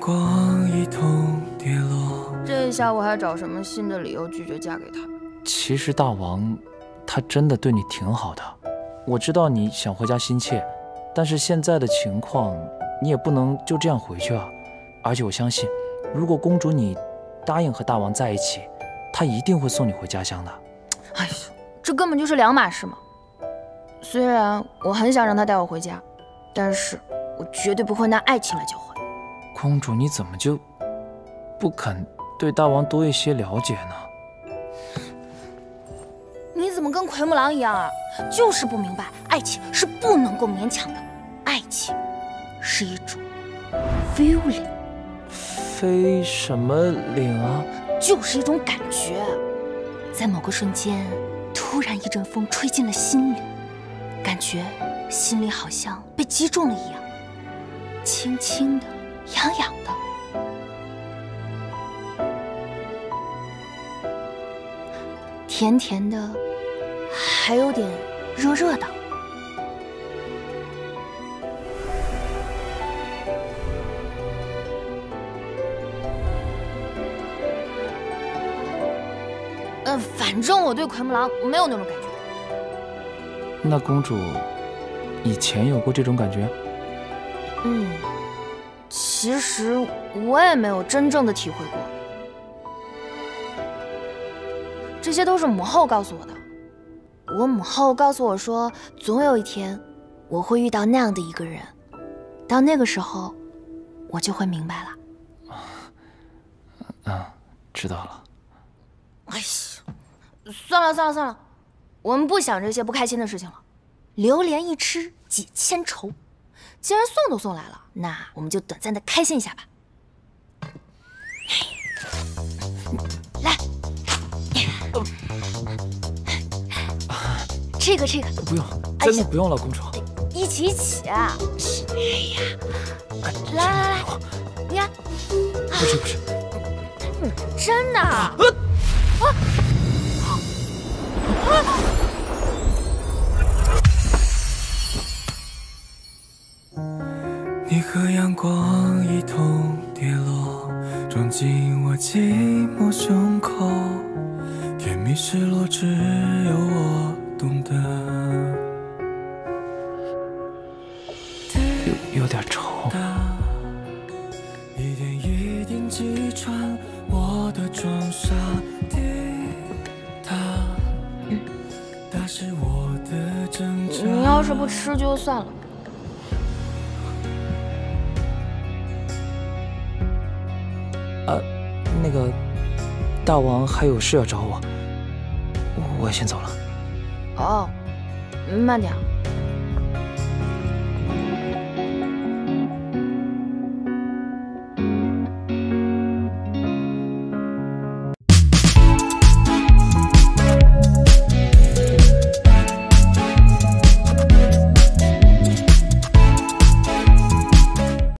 光一同跌落。 这下我还找什么新的理由拒绝嫁给他？ 其实大王，他真的对你挺好的。我知道你想回家心切，但是现在的情况，你也不能就这样回去啊。而且我相信，如果公主你答应和大王在一起，他一定会送你回家乡的。 哎呦，这根本就是两码事嘛。虽然我很想让他带我回家，但是我绝对不会拿爱情来交换。 公主，你怎么就不肯对大王多一些了解呢？ 你怎么跟奎木狼一样啊？就是不明白，爱情是不能够勉强的，爱情是一种 feeling。 飞什么岭啊？ 就是一种感觉，在某个瞬间，突然一阵风吹进了心里，感觉心里好像被击中了一样，轻轻的，痒痒的。甜甜的，还有点热热的。反正我对奎木狼没有那种感觉。 那公主以前有过这种感觉？ 其实我也没有真正的体会过。这些都是母后告诉我的。我母后告诉我说，总有一天我会遇到那样的一个人，到那个时候，我就会明白了。 知道了。 哎呀，算了，我们不想这些不开心的事情了。榴莲一吃解千愁，既然送都送来了，那我们就短暂的开心一下吧。来，这个不用，真的不用了，公主。 一起。哎呀，来，你看， 不是， 真的。 你和阳光一同跌落，撞进我寂寞胸口，甜蜜失落只有我懂得。 有点稠。 一点一点击穿我的装傻，滴答，打湿我的挣扎。 你要是不吃就算了。 那个大王还有事要找我，我先走了。 哦，慢点。